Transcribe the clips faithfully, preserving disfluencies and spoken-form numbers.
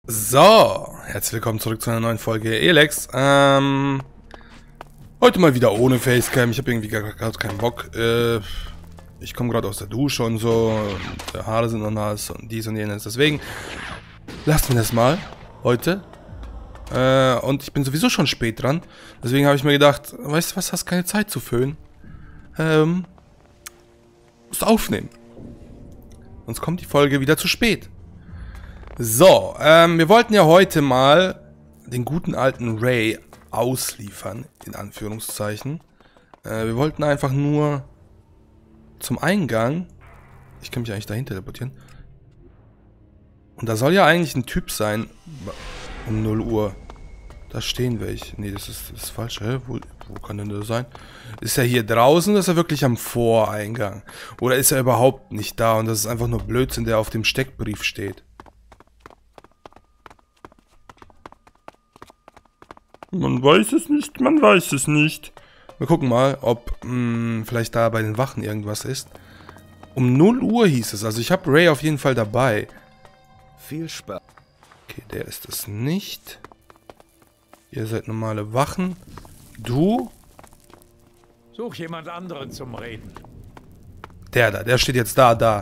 So, herzlich willkommen zurück zu einer neuen Folge Elex. Ähm, heute mal wieder ohne Facecam. Ich habe irgendwie gerade keinen Bock. Äh, ich komme gerade aus der Dusche und so. Und die Haare sind noch nass und dies und jenes. Deswegen lassen wir das mal heute. Äh, und ich bin sowieso schon spät dran. Deswegen habe ich mir gedacht, weißt du was, hast keine Zeit zu föhnen. Ähm, musst aufnehmen. Sonst kommt die Folge wieder zu spät. So, ähm, wir wollten ja heute mal den guten alten Ray ausliefern, in Anführungszeichen. Äh, wir wollten einfach nur zum Eingang. Ich kann mich eigentlich dahin teleportieren. Und da soll ja eigentlich ein Typ sein, um null Uhr. Da stehen welche. Nee, das ist, das ist falsch. Hä? Wo, wo kann denn das sein? Ist er hier draußen oder ist er wirklich am Voreingang? Oder ist er überhaupt nicht da und das ist einfach nur Blödsinn, der auf dem Steckbrief steht? Man weiß es nicht, man weiß es nicht. Wir gucken mal, ob mh, vielleicht da bei den Wachen irgendwas ist. Um null Uhr hieß es, also ich habe Ray auf jeden Fall dabei. Viel Spaß. Okay, der ist es nicht. Ihr seid normale Wachen. Du? Such jemand anderen zum Reden. Der da, der steht jetzt da, da.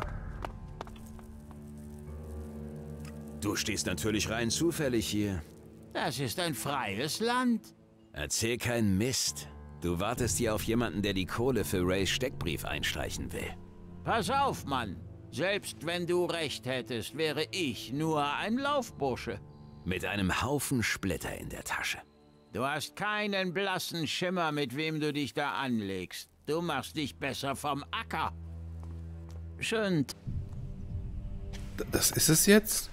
Du stehst natürlich rein zufällig hier. Das ist ein freies Land. Erzähl keinen Mist. Du wartest hier auf jemanden, der die Kohle für Rays Steckbrief einstreichen will. Pass auf, Mann. Selbst wenn du recht hättest, wäre ich nur ein Laufbursche. Mit einem Haufen Splitter in der Tasche. Du hast keinen blassen Schimmer, mit wem du dich da anlegst. Du machst dich besser vom Acker. Schön. Das ist es jetzt?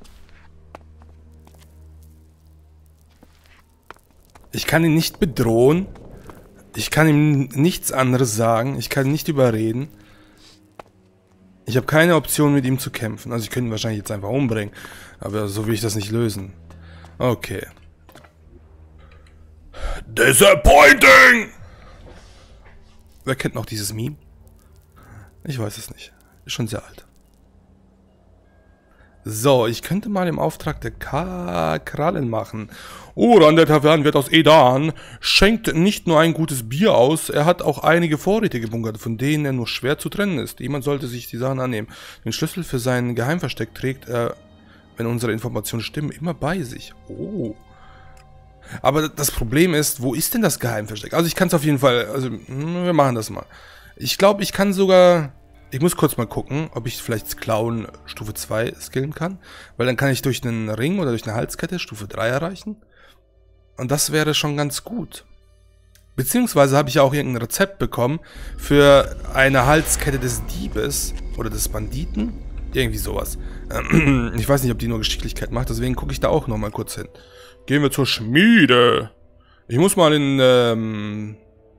Ich kann ihn nicht bedrohen. Ich kann ihm nichts anderes sagen. Ich kann ihn nicht überreden. Ich habe keine Option, mit ihm zu kämpfen. Also ich könnte ihn wahrscheinlich jetzt einfach umbringen. Aber so will ich das nicht lösen. Okay. Disappointing! Wer kennt noch dieses Meme? Ich weiß es nicht. Ist schon sehr alt. So, ich könnte mal im Auftrag der Ka Krallen machen. Oran, der Tavernenwirt aus Edan, schenkt nicht nur ein gutes Bier aus, er hat auch einige Vorräte gebunkert, von denen er nur schwer zu trennen ist. Jemand sollte sich die Sachen annehmen. Den Schlüssel für sein Geheimversteck trägt er, wenn unsere Informationen stimmen, immer bei sich. Oh. Aber das Problem ist, wo ist denn das Geheimversteck? Also ich kann es auf jeden Fall, also wir machen das mal. Ich glaube, ich kann sogar... Ich muss kurz mal gucken, ob ich vielleicht Klauen Stufe zwei skillen kann. Weil dann kann ich durch einen Ring oder durch eine Halskette Stufe drei erreichen. Und das wäre schon ganz gut. Beziehungsweise habe ich ja auch irgendein Rezept bekommen für eine Halskette des Diebes oder des Banditen. Irgendwie sowas. Ich weiß nicht, ob die nur Geschicklichkeit macht, deswegen gucke ich da auch nochmal kurz hin. Gehen wir zur Schmiede. Ich muss mal in... Ähm,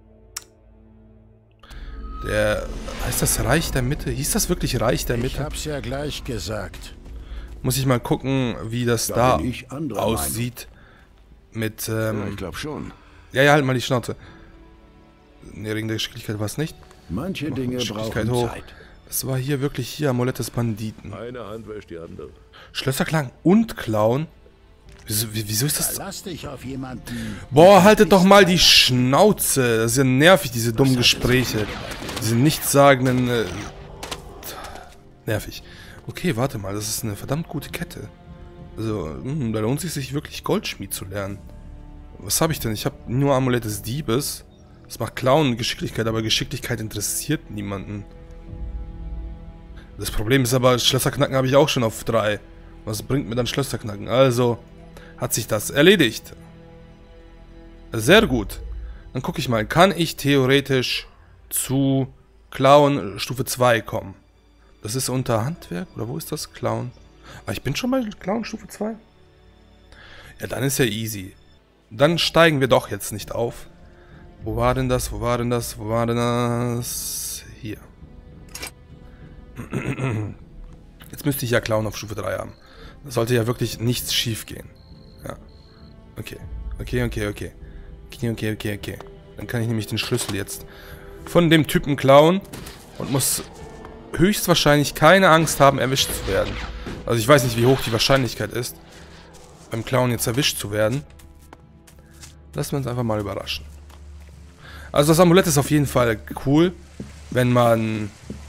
der... Heißt das Reich der Mitte? Hieß das wirklich Reich der Mitte? Ich hab's ja gleich gesagt. Muss ich mal gucken, wie das Da da, bin ich anderer aussieht. Mit, ähm... Ja, ich glaube schon. Ja, ja, halt mal die Schnauze. Ne, Ring der Geschicklichkeit war es nicht. Manche Dinge Geschicklichkeit brauchen hoch. Zeit. Das war hier wirklich hier Amulett des Banditen. Eine Hand wäscht die andere. Schlösserklang und Klauen. Wieso, wieso ist das... Verlass dich auf jemanden. Boah, haltet doch mal die Schnauze. Das ist ja nervig, diese dummen Gespräche. Diese nichtssagenden... Äh, nervig. Okay, warte mal, das ist eine verdammt gute Kette. Also, mh, da lohnt es sich wirklich Goldschmied zu lernen. Was habe ich denn? Ich habe nur Amulett des Diebes. Das macht Klauen und Geschicklichkeit, aber Geschicklichkeit interessiert niemanden. Das Problem ist aber, Schlösserknacken habe ich auch schon auf drei. Was bringt mir dann Schlösserknacken? Also... hat sich das erledigt. Sehr gut. Dann gucke ich mal. Kann ich theoretisch zu Klauen Stufe zwei kommen? Das ist unter Handwerk? Oder wo ist das? Klauen? Ah, ich bin schon bei Klauen Stufe zwei? Ja, dann ist ja easy. Dann steigen wir doch jetzt nicht auf. Wo war denn das? Wo war denn das? Wo war denn das? Hier. Jetzt müsste ich ja Klauen auf Stufe drei haben. Da sollte ja wirklich nichts schief gehen. Ja. Okay. Okay, okay, okay. Okay, okay, okay, okay. Dann kann ich nämlich den Schlüssel jetzt von dem Typen klauen und muss höchstwahrscheinlich keine Angst haben, erwischt zu werden. Also ich weiß nicht, wie hoch die Wahrscheinlichkeit ist. beim Clown jetzt erwischt zu werden. Lassen wir uns einfach mal überraschen. Also das Amulett ist auf jeden Fall cool, wenn man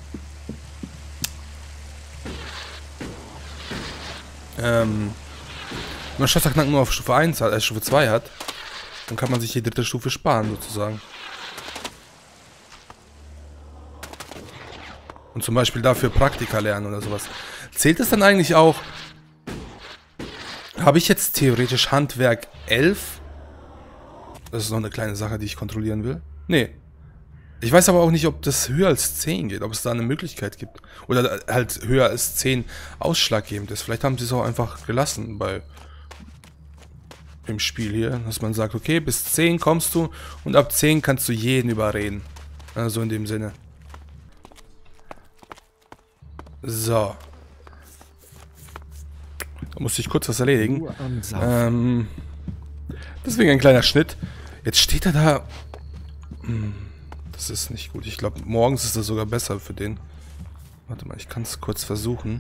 ähm, wenn man Schatzerknacken nur auf Stufe eins hat, äh, Stufe zwei hat, dann kann man sich die dritte Stufe sparen sozusagen. Und zum Beispiel dafür Praktika lernen oder sowas. Zählt es dann eigentlich auch? Habe ich jetzt theoretisch Handwerk elf? Das ist noch eine kleine Sache, die ich kontrollieren will. Nee. Ich weiß aber auch nicht, ob das höher als zehn geht. Ob es da eine Möglichkeit gibt. Oder halt höher als zehn ausschlaggebend ist. Vielleicht haben sie es auch einfach gelassen bei dem Spiel hier. Dass man sagt, okay, bis zehn kommst du und ab zehn kannst du jeden überreden. Also in dem Sinne. So. Da musste ich kurz was erledigen. Ähm, deswegen ein kleiner Schnitt. Jetzt steht er da. Hm, das ist nicht gut. Ich glaube, morgens ist das sogar besser für den. Warte mal, ich kann es kurz versuchen.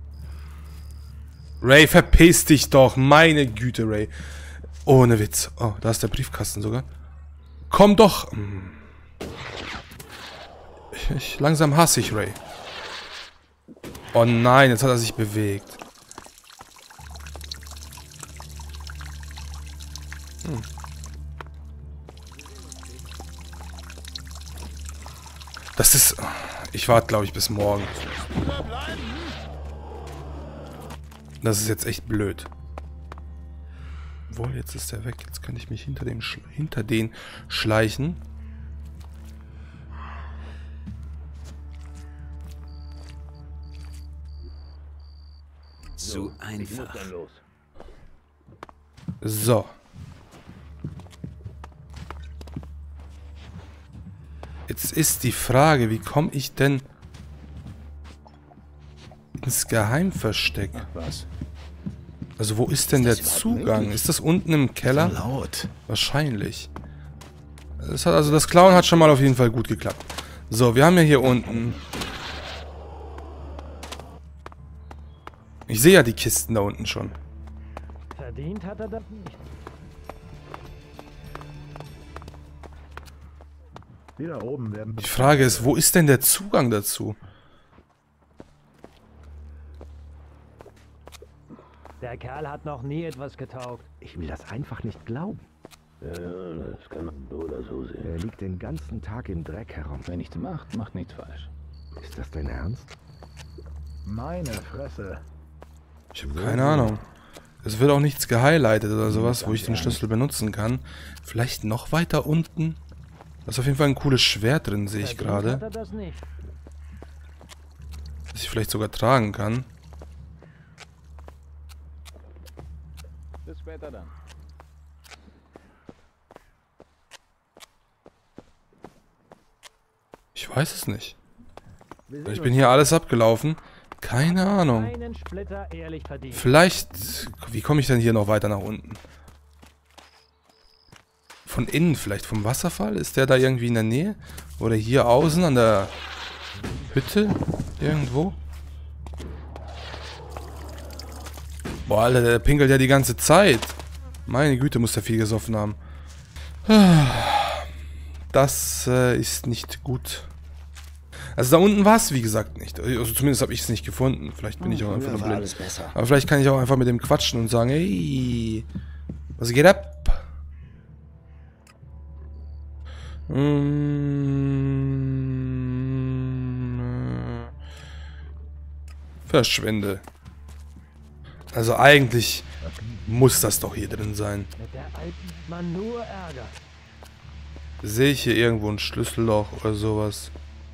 Ray, verpiss dich doch. Meine Güte, Ray. Ohne Witz. Oh, da ist der Briefkasten sogar. Komm doch. Ich, ich, langsam hasse ich Ray. Oh nein, jetzt hat er sich bewegt. Hm. Das ist... Ich warte, glaube ich, bis morgen. Das ist jetzt echt blöd. Obwohl, jetzt ist er weg. Jetzt kann ich mich hinter, dem Sch hinter den schleichen. So einfach. So. Jetzt ist die Frage, wie komme ich denn ins Geheimversteck? Was? Also wo ist denn der Zugang? Ist das unten im Keller? Laut. Wahrscheinlich. Das hat, also das Klauen hat schon mal auf jeden Fall gut geklappt. So, wir haben ja hier unten... Ich sehe ja die Kisten da unten schon. Verdient hat er das nicht. Die da oben werden... Die Frage ist, wo ist denn der Zugang dazu? Der Kerl hat noch nie etwas getaugt. Ich will das einfach nicht glauben. Ja, das kann man so oder so sehen. Er liegt den ganzen Tag im Dreck herum. Wer nichts macht, macht nichts falsch. Ist das dein Ernst? Meine Fresse. Ich habe keine Ahnung. Es wird auch nichts gehighlightet oder sowas, wo ich den Schlüssel benutzen kann. Vielleicht noch weiter unten? Da ist auf jeden Fall ein cooles Schwert drin, sehe ich gerade. Hat er das nicht? Das ich vielleicht sogar tragen kann. Bis später dann. Ich weiß es nicht. Ich bin hier alles abgelaufen. Keine Ahnung. Einen Splitter ehrlich verdient. Vielleicht... Wie komme ich denn hier noch weiter nach unten? Von innen vielleicht, vom Wasserfall? Ist der da irgendwie in der Nähe? Oder hier außen an der Hütte? Irgendwo? Boah, Alter, der pinkelt ja die ganze Zeit. Meine Güte, muss der viel gesoffen haben. Das äh, ist nicht gut. Also da unten war es, wie gesagt, nicht. Also zumindest habe ich es nicht gefunden. Vielleicht bin ich auch einfach nur blind. Aber vielleicht kann ich auch einfach mit dem quatschen und sagen, hey, was geht ab? Hm, verschwinde. Also eigentlich muss das doch hier drin sein. Mit der alten man nur Ärger. Sehe ich hier irgendwo ein Schlüsselloch oder sowas?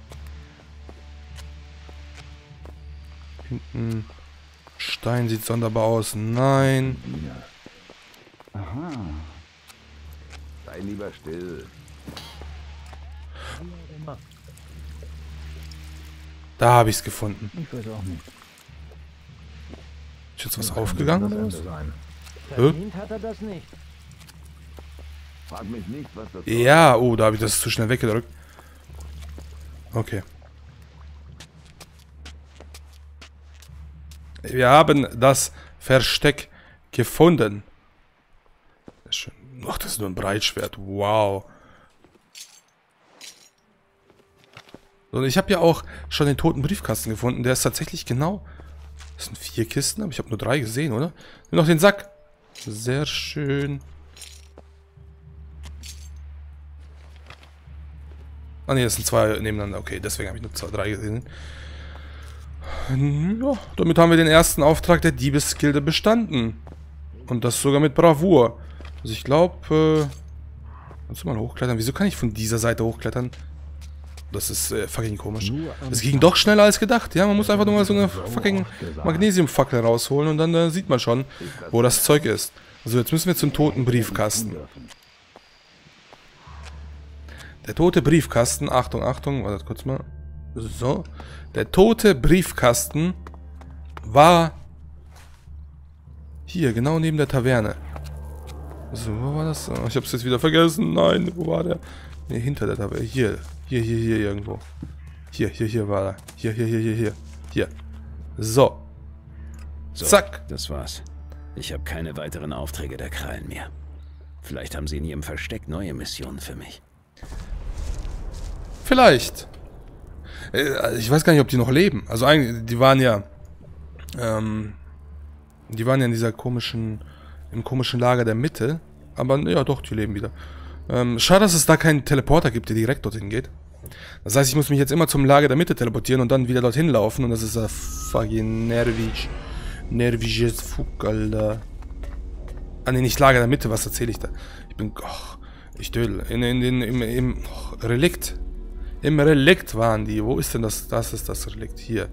Hinten. Stein sieht sonderbar aus. Nein. Aha. Sei lieber still. Da habe ich es gefunden. Ich weiß auch nicht. Ist jetzt was aufgegangen oder was? Verdient hat er das nicht. Frag mich nicht, was das Ja, oh, da habe ich das zu schnell weggedrückt. Okay. Wir haben das Versteck Gefunden. Sehr schön. Ach, das ist nur ein Breitschwert. Wow. So, ich habe ja auch schon den toten Briefkasten gefunden. Der ist tatsächlich genau... Das sind vier Kisten, aber ich habe nur drei gesehen, oder? Nimm noch den Sack. Sehr schön. Ah ne, das sind zwei nebeneinander. Okay, deswegen habe ich nur zwei, drei gesehen. Ja, damit haben wir den ersten Auftrag der Diebesgilde bestanden. Und das sogar mit Bravour. Also ich glaube, äh, kannst du mal hochklettern? Wieso kann ich von dieser Seite hochklettern? Das ist äh, fucking komisch. Es ging doch schneller als gedacht. Ja, man muss einfach nur mal so eine fucking Magnesiumfackel rausholen und dann äh, sieht man schon, wo das Zeug ist. Also jetzt müssen wir zum toten Briefkasten. Der tote Briefkasten, Achtung, Achtung, warte kurz mal. So. Der tote Briefkasten war hier, genau neben der Taverne. So, wo war das? Ich hab's jetzt wieder vergessen. Nein, wo war der? Ne, hinter der Taverne. Hier, hier, hier, hier irgendwo. Hier, hier, hier war er. Hier, hier, hier, hier, hier. Hier. So. So, Zack. das war's. Ich habe keine weiteren Aufträge der Krallen mehr. Vielleicht haben sie in ihrem Versteck neue Missionen für mich. Vielleicht. Ich weiß gar nicht, ob die noch leben. Also eigentlich, die waren ja, ähm, die waren ja in dieser komischen, im komischen Lager der Mitte. Aber ja, doch, die leben wieder. Ähm, schade, dass es da keinen Teleporter gibt, der direkt dorthin geht. Das heißt, ich muss mich jetzt immer zum Lager der Mitte teleportieren und dann wieder dorthin laufen. Und das ist ja fucking nervig. Nerviges Fuck, Alter. Ah, ne, nicht Lager der Mitte, was erzähle ich da? Ich bin, och, ich dödel. In, in, in, im, im och, Relikt. Im Relikt waren die. Wo ist denn das? Das ist das Relikt. Hier.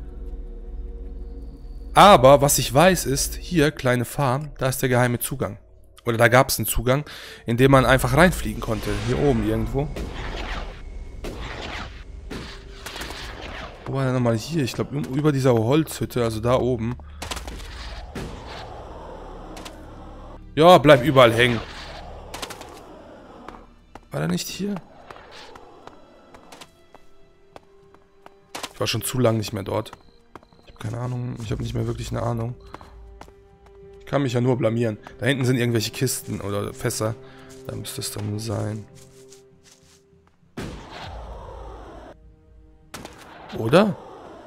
Aber, was ich weiß ist, hier, kleine Farm, da ist der geheime Zugang. Oder da gab es einen Zugang, in dem man einfach reinfliegen konnte. Hier oben irgendwo. Wo war der nochmal? Hier, ich glaube, über dieser Holzhütte, also da oben. Ja, bleib überall hängen. War der nicht hier? Ich war schon zu lange nicht mehr dort. Ich habe keine Ahnung. Ich habe nicht mehr wirklich eine Ahnung. Ich kann mich ja nur blamieren. Da hinten sind irgendwelche Kisten oder Fässer. Da müsste es dann sein. Oder?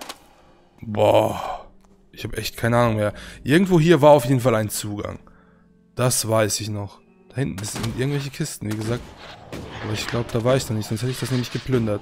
Boah. Ich habe echt keine Ahnung mehr. Irgendwo hier war auf jeden Fall ein Zugang. Das weiß ich noch. Da hinten sind irgendwelche Kisten, wie gesagt. Aber ich glaube, da war ich noch nicht. Sonst hätte ich das nämlich geplündert.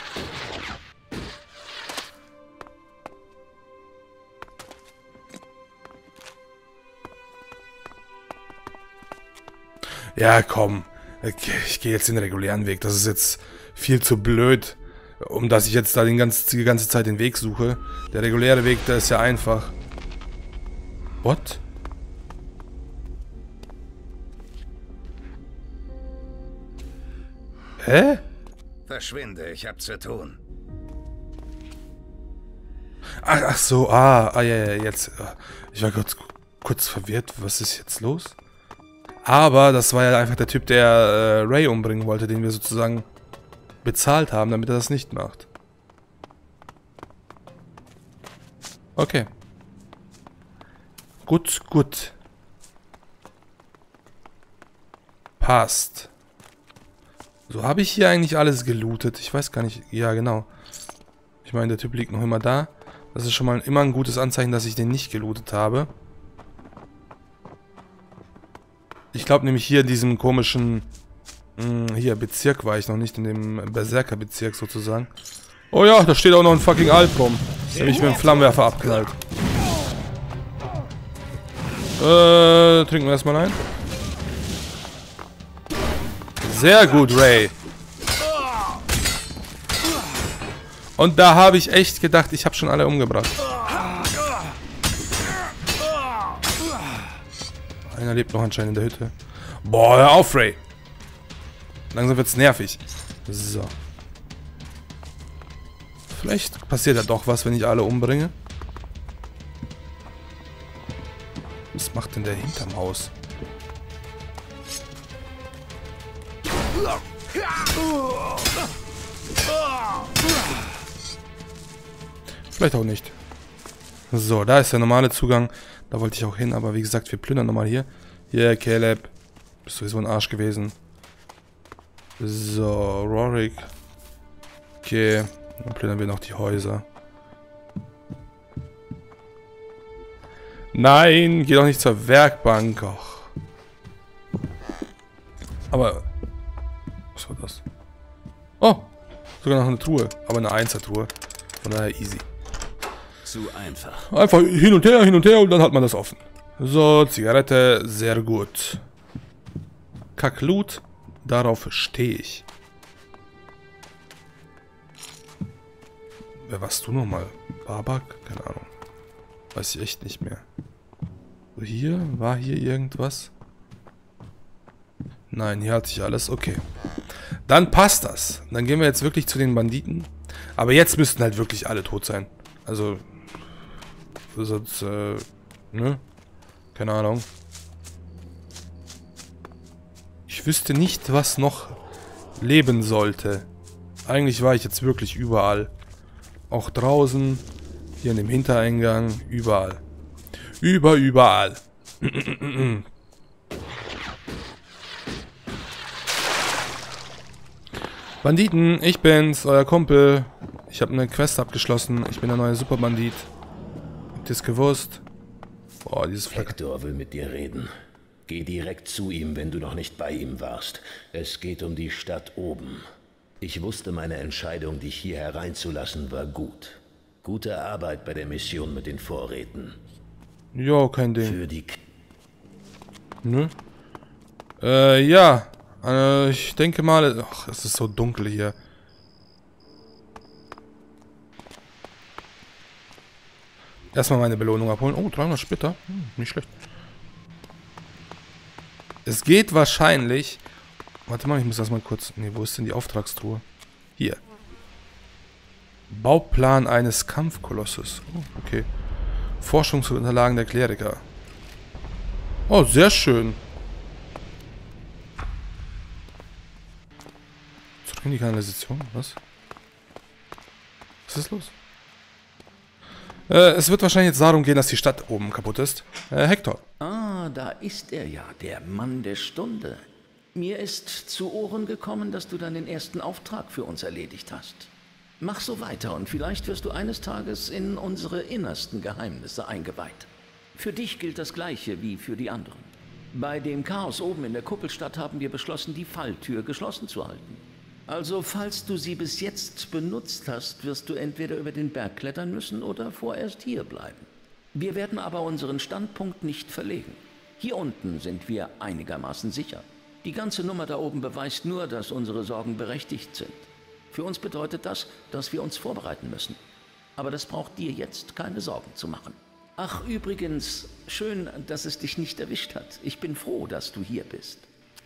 Ja, komm. Ich gehe jetzt den regulären Weg. Das ist jetzt viel zu blöd, um dass ich jetzt da den ganz, die ganze Zeit den Weg suche. Der reguläre Weg, der ist ja einfach. What? Hä? Verschwinde, ich hab zu tun. Ach, ach so, ah, ah, ja, ja, jetzt. Ich war kurz, kurz verwirrt. Was ist jetzt los? Aber das war ja einfach der Typ, der äh, Ray umbringen wollte, den wir sozusagen bezahlt haben, damit er das nicht macht. Okay. Gut, gut. Passt. So, habe ich hier eigentlich alles gelootet? Ich weiß gar nicht. Ja, genau. Ich meine, der Typ liegt noch immer da. Das ist schon mal immer ein gutes Anzeichen, dass ich den nicht gelootet habe. Ich glaube nämlich hier in diesem komischen... Mh, hier, Bezirk war ich noch nicht, in dem Berserker-Bezirk sozusagen. Oh ja, da steht auch noch ein fucking Alp rum, der mich mit dem Flammenwerfer abknallt. Äh, trinken wir erstmal ein. Sehr gut, Ray. Und da habe ich echt gedacht, ich habe schon alle umgebracht. Einer lebt noch anscheinend in der Hütte. Boah, hör auf, Ray. Langsam wird's nervig. So. Vielleicht passiert ja doch was, wenn ich alle umbringe. Was macht denn der hinterm Haus? Vielleicht auch nicht. So, da ist der normale Zugang. Da wollte ich auch hin, aber wie gesagt, wir plündern nochmal hier. Hier, Caleb. Bist sowieso ein Arsch gewesen. So, Rorik. Okay, dann plündern wir noch die Häuser. Nein, geh doch nicht zur Werkbank. Och. Aber... Was war das? Oh, sogar noch eine Truhe. Aber eine Einser-Truhe. Von daher easy. Zu einfach. Einfach hin und her, hin und her und dann hat man das offen. So, Zigarette, sehr gut. Kackloot, darauf stehe ich. Wer warst du nochmal? Babak? Keine Ahnung. Weiß ich echt nicht mehr. So, hier? War hier irgendwas? Nein, hier hatte ich alles. Okay. Dann passt das. Dann gehen wir jetzt wirklich zu den Banditen. Aber jetzt müssten halt wirklich alle tot sein. Also... Sonst, äh... Ne? Keine Ahnung. Ich wüsste nicht, was noch leben sollte. Eigentlich war ich jetzt wirklich überall. Auch draußen. Hier in dem Hintereingang. Überall. Über, überall. Banditen, ich bin's, euer Kumpel. Ich habe eine Quest abgeschlossen. Ich bin der neue Superbandit. Habt ihr's gewusst? Boah, dieses Fleck. Hector will mit dir reden. Geh direkt zu ihm, wenn du noch nicht bei ihm warst. Es geht um die Stadt oben. Ich wusste, meine Entscheidung, dich hier hereinzulassen, war gut. Gute Arbeit bei der Mission mit den Vorräten. Jo, kein Ding. Für die... K Ne? Äh, ja. Äh, ich denke mal... Ach, es ist so dunkel hier. Erstmal meine Belohnung abholen. Oh, dreihundert Splitter. Hm, nicht schlecht. Es geht wahrscheinlich... Warte mal, ich muss das mal kurz... Ne, wo ist denn die Auftragstruhe? Hier. Bauplan eines Kampfkolosses. Oh, okay. Forschungsunterlagen der Kleriker. Oh, sehr schön. Zurück in die Kanalisation. Was? Was ist los? Äh, es wird wahrscheinlich jetzt darum gehen, dass die Stadt oben kaputt ist. Äh, Hector. Ah, da ist er ja, der Mann der Stunde. Mir ist zu Ohren gekommen, dass du deinen ersten Auftrag für uns erledigt hast. Mach so weiter und vielleicht wirst du eines Tages in unsere innersten Geheimnisse eingeweiht. Für dich gilt das Gleiche wie für die anderen. Bei dem Chaos oben in der Kuppelstadt haben wir beschlossen, die Falltür geschlossen zu halten. Also, falls du sie bis jetzt benutzt hast, wirst du entweder über den Berg klettern müssen oder vorerst hier bleiben. Wir werden aber unseren Standpunkt nicht verlegen. Hier unten sind wir einigermaßen sicher. Die ganze Nummer da oben beweist nur, dass unsere Sorgen berechtigt sind. Für uns bedeutet das, dass wir uns vorbereiten müssen. Aber das braucht dir jetzt keine Sorgen zu machen. Ach, übrigens, schön, dass es dich nicht erwischt hat. Ich bin froh, dass du hier bist.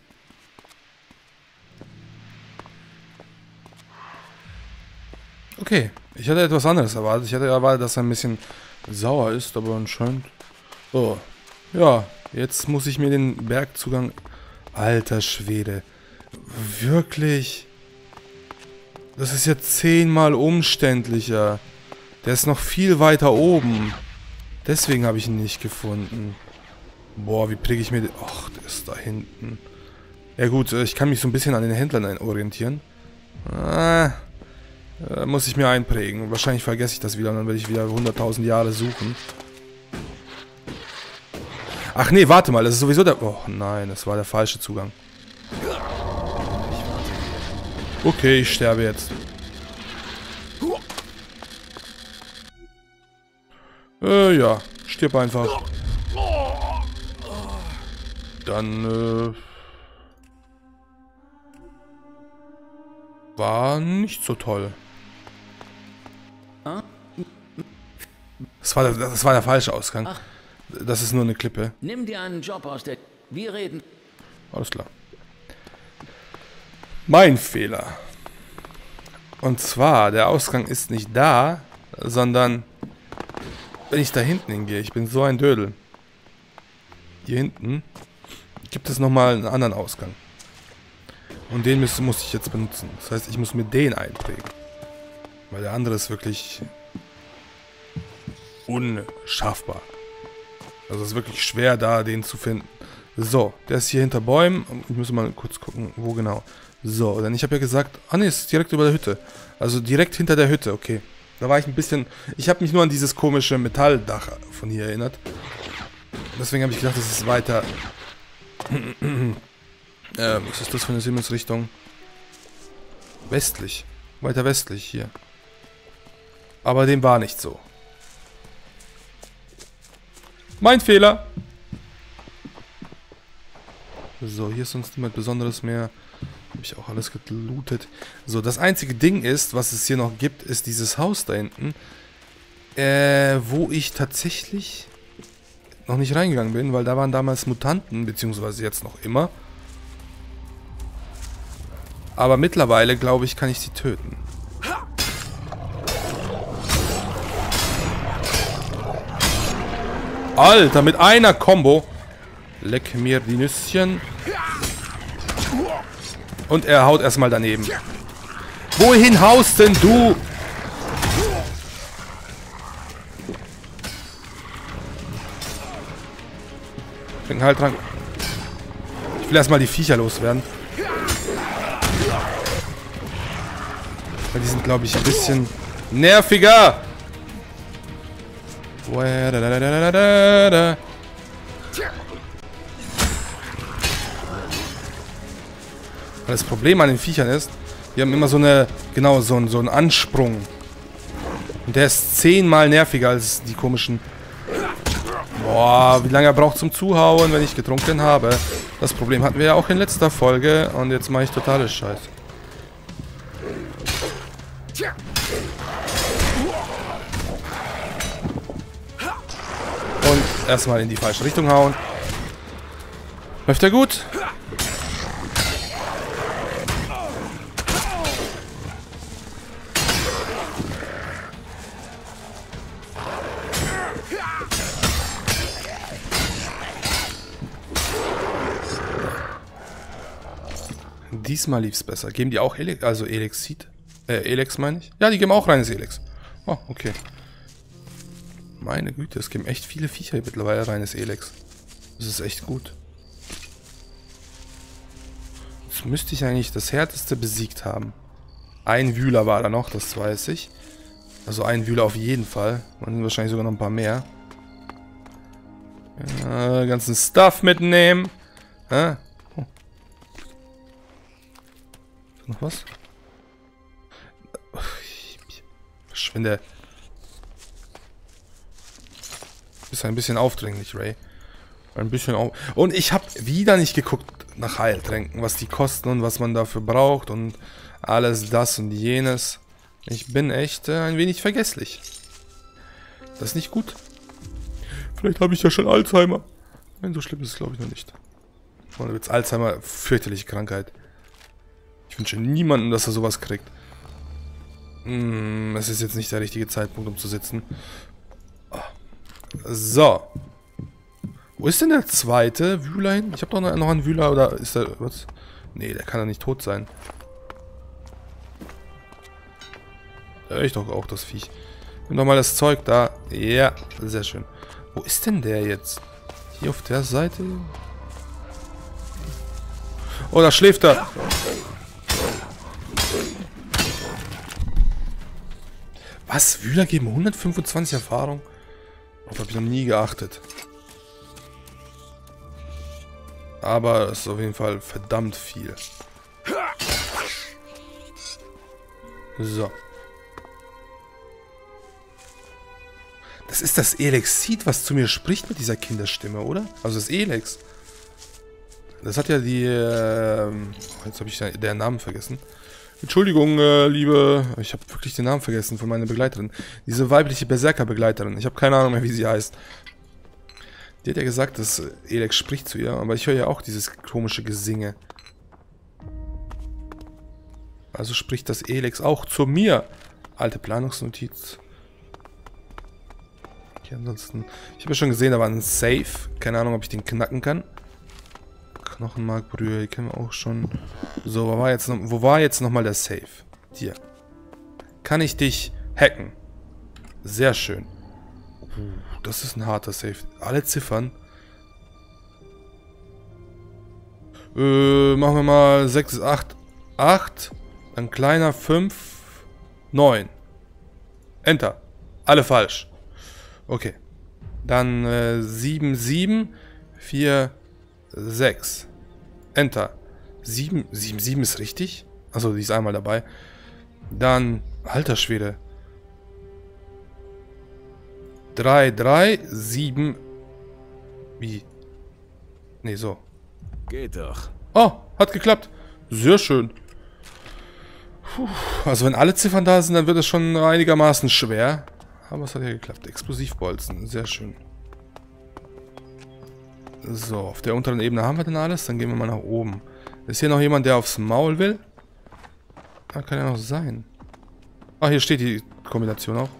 Okay, ich hatte etwas anderes erwartet. Ich hatte erwartet, dass er ein bisschen sauer ist, aber anscheinend... So, ja, jetzt muss ich mir den Bergzugang... Alter Schwede. Wirklich? Das ist jetzt zehnmal umständlicher. Der ist noch viel weiter oben. Deswegen habe ich ihn nicht gefunden. Boah, wie präge ich mir... Ach, der ist da hinten. Ja gut, ich kann mich so ein bisschen an den Händlern orientieren. Ah, muss ich mir einprägen. Wahrscheinlich vergesse ich das wieder und dann werde ich wieder hunderttausend Jahre suchen. Ach nee, warte mal, das ist sowieso der... Oh nein, das war der falsche Zugang. Okay, ich sterbe jetzt. Äh, ja. Stirb einfach. Dann, äh... war nicht so toll. Das war der, das war der falsche Ausgang. Das ist nur eine Klippe. Nimm dir einen Job aus der... Wir reden... Alles klar. Mein Fehler. Und zwar, der Ausgang ist nicht da, sondern wenn ich da hinten hingehe. Ich bin so ein Dödel. Hier hinten gibt es nochmal einen anderen Ausgang. Und den muss, muss ich jetzt benutzen. Das heißt, ich muss mir den einprägen. Weil der andere ist wirklich unschaffbar. Also es ist wirklich schwer, da den zu finden. So, der ist hier hinter Bäumen. Ich muss mal kurz gucken, wo genau. So, denn ich habe ja gesagt... Ah ne, es ist direkt über der Hütte. Also direkt hinter der Hütte, okay. Da war ich ein bisschen... Ich habe mich nur an dieses komische Metalldach von hier erinnert. Deswegen habe ich gedacht, das ist weiter... ähm, was ist das für eine Himmelsrichtung? Westlich. Weiter westlich hier. Aber dem war nicht so. Mein Fehler! So, hier ist sonst niemand Besonderes mehr. Habe ich auch alles gelootet. So, das einzige Ding ist, was es hier noch gibt, ist dieses Haus da hinten. Äh, wo ich tatsächlich noch nicht reingegangen bin, weil da waren damals Mutanten, beziehungsweise jetzt noch immer. Aber mittlerweile, glaube ich, kann ich sie töten. Alter, mit einer Combo. Leck mir die Nüsschen. Und er haut erstmal daneben. Wohin haust denn du? Bring halt dran. Ich will erstmal die Viecher loswerden. Weil die sind, glaube ich, ein bisschen nerviger. Das Problem an den Viechern ist, die haben immer so eine, genau, so, ein, so einen Ansprung. Und der ist zehnmal nerviger als die komischen... Boah, wie lange er braucht zum Zuhauen, wenn ich getrunken habe. Das Problem hatten wir ja auch in letzter Folge und jetzt mache ich totale Scheiße. Und erstmal in die falsche Richtung hauen. Läuft ja gut. Diesmal lief's besser. Geben die auch Elex, also Elexit? Äh, Elex meine ich? Ja, die geben auch reines Elex. Oh, okay. Meine Güte, es geben echt viele Viecher mittlerweile reines Elex. Das ist echt gut. Jetzt müsste ich eigentlich das Härteste besiegt haben. Ein Wühler war da noch, das weiß ich. Also ein Wühler auf jeden Fall. Und wahrscheinlich sogar noch ein paar mehr. Ja, ganzen Stuff mitnehmen. Ja. Oh. Ist noch was? Verschwinde. Ist ein bisschen aufdringlich, Ray. Ein bisschen auf. Und ich habe wieder nicht geguckt nach Heiltränken, was die kosten und was man dafür braucht und alles das und jenes. Ich bin echt äh, ein wenig vergesslich. Das ist nicht gut. Vielleicht habe ich ja schon Alzheimer. Nein, so schlimm ist es, glaube ich, noch nicht. Oder wird's Alzheimer, fürchterliche Krankheit. Ich wünsche niemandem, dass er sowas kriegt. Hm, es ist jetzt nicht der richtige Zeitpunkt, um zu sitzen. So. Wo ist denn der zweite Wühler hin? Ich habe doch noch einen Wühler, oder ist der... Was? Nee, der kann ja nicht tot sein. Da höre ich doch auch das Viech. Nimm doch mal das Zeug da. Ja, sehr schön. Wo ist denn der jetzt? Hier auf der Seite? Oh, da schläft er. Was? Wühler geben hundertfünfundzwanzig Erfahrung? Darauf habe ich noch nie geachtet. Aber es ist auf jeden Fall verdammt viel. So. Das ist das Elexit, was zu mir spricht mit dieser Kinderstimme, oder? Also das Elex. Das hat ja die... Äh, jetzt habe ich den Namen vergessen. Entschuldigung, äh, liebe... Ich habe wirklich den Namen vergessen von meiner Begleiterin. Diese weibliche Berserker-Begleiterin. Ich habe keine Ahnung mehr, wie sie heißt. Die hat ja gesagt, dass Elex spricht zu ihr, aber ich höre ja auch dieses komische Gesinge. Also spricht das Elex auch zu mir. Alte Planungsnotiz. Okay, ansonsten... Ich habe ja schon gesehen, da war ein Safe. Keine Ahnung, ob ich den knacken kann. Knochenmarkbrühe, die kennen wir auch schon. So, wo war jetzt noch, wo war jetzt nochmal der Safe? Hier. Kann ich dich hacken? Sehr schön. Das ist ein harter Safe. Alle Ziffern. Äh, machen wir mal sechs, acht, acht. Dann kleiner fünf, neun. Enter. Alle falsch. Okay. Dann äh, sieben, sieben, vier, sechs. Enter. sieben, sieben, sieben ist richtig? Achso, die ist einmal dabei. Dann, alter Schwede. drei, drei, sieben. Wie? Nee, so. Geht doch. Oh, hat geklappt. Sehr schön. Puh, also wenn alle Ziffern da sind, dann wird es schon einigermaßen schwer. Aber es hat ja geklappt. Explosivbolzen, sehr schön. So, auf der unteren Ebene haben wir dann alles. Dann gehen wir mal nach oben. Ist hier noch jemand, der aufs Maul will? Ah, kann ja noch sein. Ah, hier steht die Kombination auch.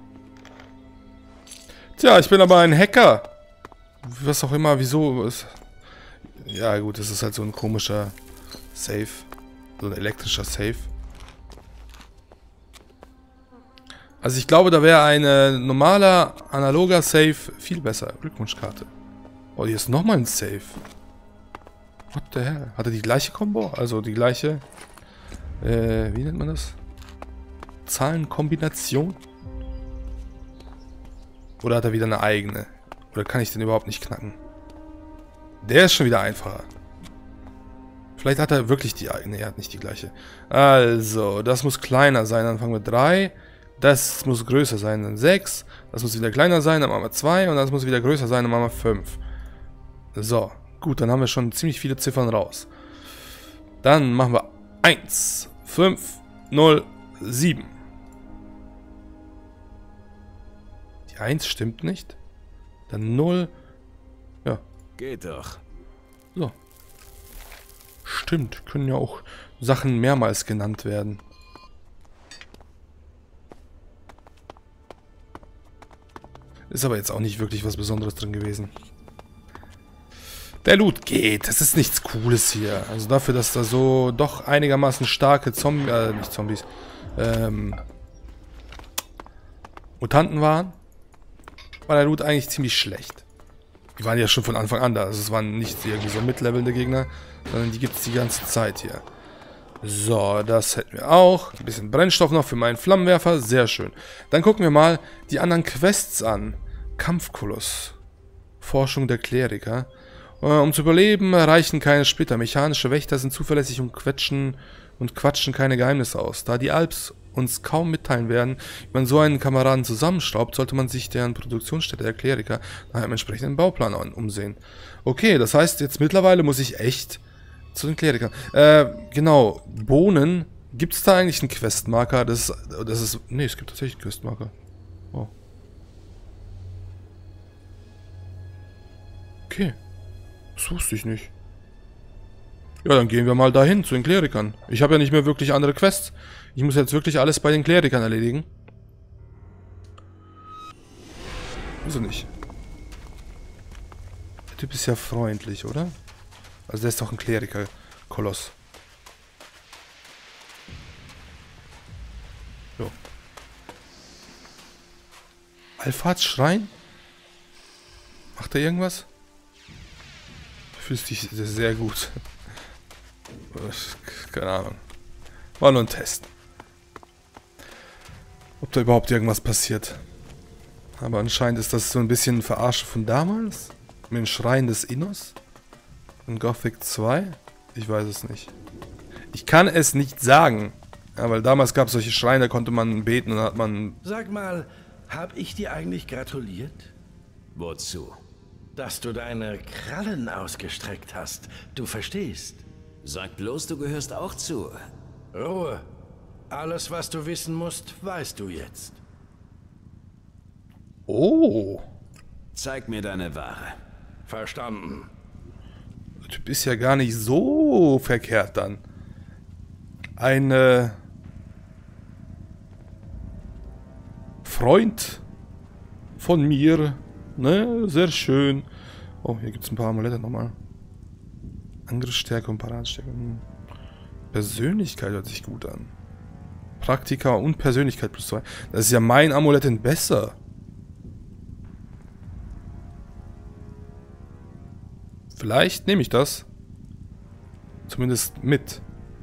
Tja, ich bin aber ein Hacker. Was auch immer, wieso... Ja gut, das ist halt so ein komischer Safe. So ein elektrischer Safe. Also ich glaube, da wäre ein äh, normaler, analoger Safe viel besser. Glückwunschkarte. Oh, hier ist nochmal ein Safe. What the hell? Hat er die gleiche Combo? Also die gleiche... Äh, wie nennt man das? Zahlenkombination? Oder hat er wieder eine eigene? Oder kann ich den überhaupt nicht knacken? Der ist schon wieder einfacher. Vielleicht hat er wirklich die eigene. Er hat nicht die gleiche. Also, das muss kleiner sein. Dann fangen wir drei. Das muss größer sein. Dann sechs. Das muss wieder kleiner sein. Dann machen wir zwei. Und das muss wieder größer sein. Dann machen wir fünf. So. Gut, dann haben wir schon ziemlich viele Ziffern raus. Dann machen wir eins, fünf, null, sieben. Die eins stimmt nicht. Dann null. Ja. Geht doch. So. Stimmt. Können ja auch Sachen mehrmals genannt werden. Ist aber jetzt auch nicht wirklich was Besonderes drin gewesen. Der Loot geht. Das ist nichts Cooles hier. Also dafür, dass da so doch einigermaßen starke Zombies, äh, nicht Zombies, ähm, Mutanten waren, war der Loot eigentlich ziemlich schlecht. Die waren ja schon von Anfang an da. Also es waren nicht irgendwie so mitlevelnde Gegner, sondern die gibt es die ganze Zeit hier. So, das hätten wir auch. Ein bisschen Brennstoff noch für meinen Flammenwerfer. Sehr schön. Dann gucken wir mal die anderen Quests an. Kampfkoloss. Forschung der Kleriker. Um zu überleben, reichen keine Splitter. Mechanische Wächter sind zuverlässig und quetschen und quatschen keine Geheimnisse aus. Da die Alps uns kaum mitteilen werden, wie man so einen Kameraden zusammenschraubt, sollte man sich deren Produktionsstätte der Kleriker nach einem entsprechenden Bauplan umsehen. Okay, das heißt, jetzt mittlerweile muss ich echt zu den Klerikern. Äh, genau, Bohnen. Gibt es da eigentlich einen Questmarker? Das ist, das ist, nee, es gibt tatsächlich einen Questmarker. Oh. Okay. Das wusste ich nicht. Ja, dann gehen wir mal dahin, zu den Klerikern. Ich habe ja nicht mehr wirklich andere Quests. Ich muss jetzt wirklich alles bei den Klerikern erledigen. Wieso nicht? Der Typ ist ja freundlich, oder? Also der ist doch ein Kleriker-Koloss. So. Alphats Schrein? Macht er irgendwas? Fühlst dich sehr gut. Keine Ahnung. War nur ein Test. Ob da überhaupt irgendwas passiert. Aber anscheinend ist das so ein bisschen Verarsche von damals. Mit dem Schrein des Innos. In Gothic zwei. Ich weiß es nicht. Ich kann es nicht sagen. Ja, weil damals gab es solche Schreine, da konnte man beten und dann hat man... Sag mal, hab ich dir eigentlich gratuliert? Wozu? Dass du deine Krallen ausgestreckt hast. Du verstehst. Sag bloß, du gehörst auch zu. Ruhe. Alles, was du wissen musst, weißt du jetzt. Oh. Zeig mir deine Ware. Verstanden. Der Typ ist ja gar nicht so verkehrt dann. Ein äh, Freund von mir. Ne, sehr schön. Oh, hier gibt es ein paar Amulette nochmal. Angriffsstärke und Paradestärke. Hm. Persönlichkeit hört sich gut an. Praktika und Persönlichkeit plus zwei. Das ist ja mein Amulett in besser. Vielleicht nehme ich das. Zumindest mit.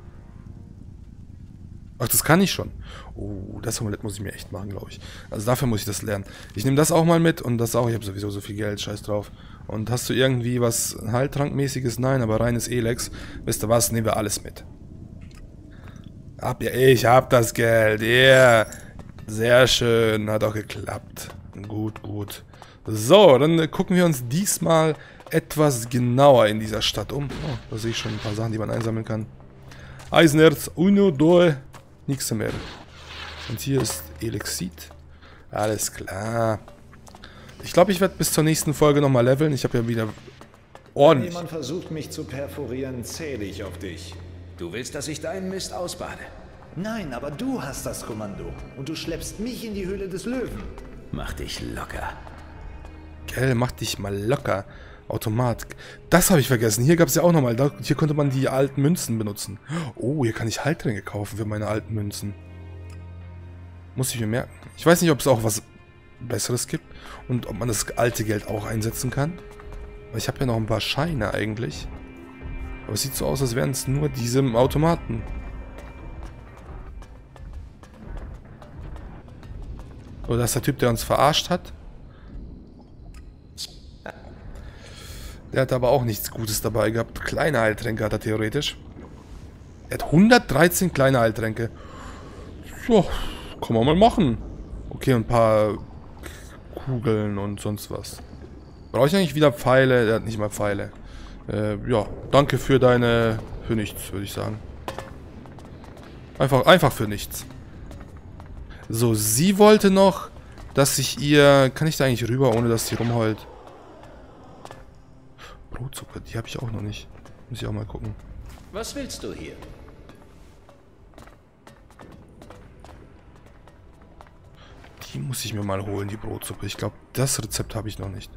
Ach, das kann ich schon. Oh, das Amulett muss ich mir echt machen, glaube ich. Also dafür muss ich das lernen. Ich nehme das auch mal mit und das auch. Ich habe sowieso so viel Geld, scheiß drauf. Und hast du irgendwie was Heiltrankmäßiges? Nein, aber reines Elex. Wisst ihr was? Nehmen wir alles mit. Hab ja, ich hab das Geld. Yeah. Sehr schön. Hat auch geklappt. Gut, gut. So, dann gucken wir uns diesmal etwas genauer in dieser Stadt um. Oh, da sehe ich schon ein paar Sachen, die man einsammeln kann. Eisenerz, Uno, Doe, nichts mehr. Und hier ist Elexit. Alles klar. Ich glaube, ich werde bis zur nächsten Folge nochmal leveln. Ich habe ja wieder ordentlich... Wenn jemand versucht, mich zu perforieren, zähle ich auf dich. Du willst, dass ich deinen Mist ausbade? Nein, aber du hast das Kommando. Und du schleppst mich in die Höhle des Löwen. Mach dich locker. Gell, mach dich mal locker. Automat. Das habe ich vergessen. Hier gab es ja auch nochmal. Hier konnte man die alten Münzen benutzen. Oh, hier kann ich Heiltränke kaufen für meine alten Münzen. Muss ich mir merken. Ich weiß nicht, ob es auch was Besseres gibt. Und ob man das alte Geld auch einsetzen kann. Weil ich habe ja noch ein paar Scheine eigentlich. Aber es sieht so aus, als wären es nur diese Automaten. Oder das ist der Typ, der uns verarscht hat. Der hat aber auch nichts Gutes dabei gehabt. Kleine Heiltränke hat er theoretisch. Er hat hundertdreizehn kleine Heiltränke. Ja, kann man mal machen. Okay, ein paar Kugeln und sonst was. Brauche ich eigentlich wieder Pfeile? Der hat nicht mal Pfeile. Äh, ja, danke für deine... Für nichts, würde ich sagen. Einfach, einfach für nichts. So, sie wollte noch, dass ich ihr... Kann ich da eigentlich rüber, ohne dass sie rumheult? Brotzucker, die habe ich auch noch nicht. Muss ich auch mal gucken. Was willst du hier? Die muss ich mir mal holen, die Brotsuppe. Ich glaube, das Rezept habe ich noch nicht.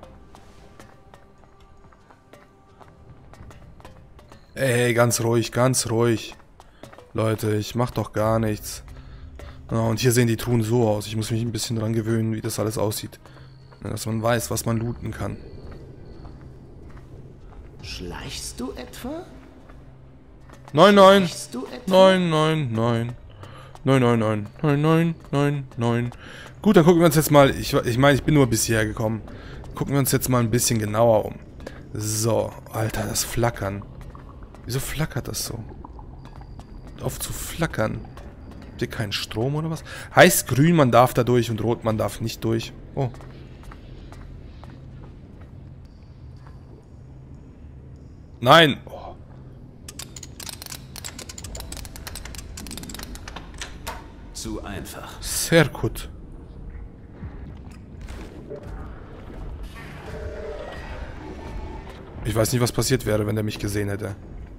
Ey, ganz ruhig, ganz ruhig. Leute, ich mach doch gar nichts. Ja, und hier sehen die Truhen so aus. Ich muss mich ein bisschen dran gewöhnen, wie das alles aussieht. Dass man weiß, was man looten kann. Schleichst du etwa? Nein, nein. Schleichst du etwa? Nein, nein, nein. Nein, nein, nein. Nein, nein, nein, nein. Gut, dann gucken wir uns jetzt mal... Ich, ich meine, ich bin nur bis hierher gekommen. Gucken wir uns jetzt mal ein bisschen genauer um. So. Alter, das Flackern. Wieso flackert das so? Auf zu flackern. Habt ihr keinen Strom oder was? Heißt grün, man darf da durch und rot, man darf nicht durch. Oh. Nein. Oh. Zu einfach. Sehr gut. Ich weiß nicht, was passiert wäre, wenn der mich gesehen hätte.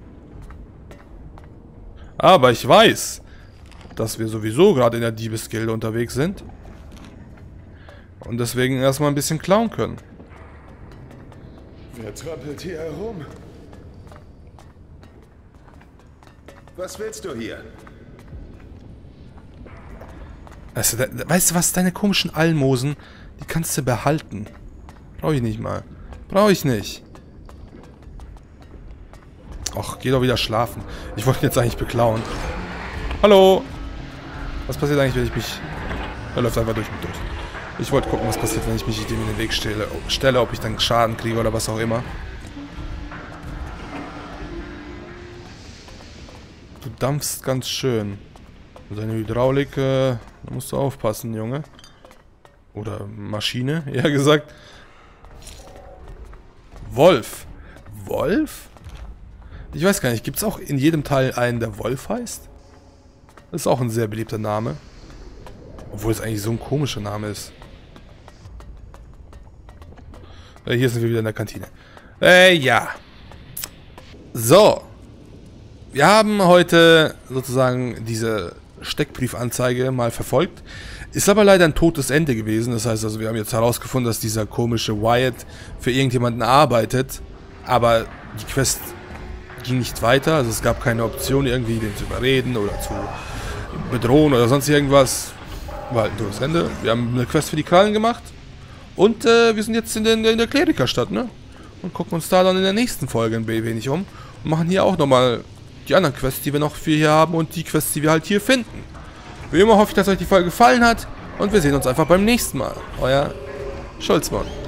Aber ich weiß, dass wir sowieso gerade in der Diebesgilde unterwegs sind. Und deswegen erstmal ein bisschen klauen können. Wer trappelt hier herum? Was willst du hier? Also, da, weißt du was? Deine komischen Almosen, die kannst du behalten. Brauche ich nicht mal. Brauche ich nicht. Ach, geh doch wieder schlafen. Ich wollte jetzt eigentlich beklauen. Hallo? Was passiert eigentlich, wenn ich mich... Er läuft einfach durch mich durch. Ich wollte gucken, was passiert, wenn ich mich dem in den Weg stelle, stelle, ob ich dann Schaden kriege oder was auch immer. Du dampfst ganz schön. Deine Hydraulik, äh, da musst du aufpassen, Junge. Oder Maschine, eher gesagt. Wolf. Wolf? Ich weiß gar nicht, gibt es auch in jedem Teil einen, der Wolf heißt? Das ist auch ein sehr beliebter Name. Obwohl es eigentlich so ein komischer Name ist. Äh, hier sind wir wieder in der Kantine. Äh, ja. So. Wir haben heute sozusagen diese Steckbriefanzeige mal verfolgt. Ist aber leider ein totes Ende gewesen. Das heißt also, wir haben jetzt herausgefunden, dass dieser komische Wyatt für irgendjemanden arbeitet. Aber die Quest ging nicht weiter. Also es gab keine Option, irgendwie den zu überreden oder zu bedrohen oder sonst irgendwas. War halt ein totes Ende. Wir haben eine Quest für die Krallen gemacht. Und äh, wir sind jetzt in, den, in der Klerikerstadt, ne? und gucken uns da dann in der nächsten Folge ein wenig um. Und machen hier auch nochmal die anderen Quests, die wir noch für hier haben und die Quests, die wir halt hier finden. Wie immer hoffe ich, dass euch die Folge gefallen hat und wir sehen uns einfach beim nächsten Mal. Euer Schulzmann.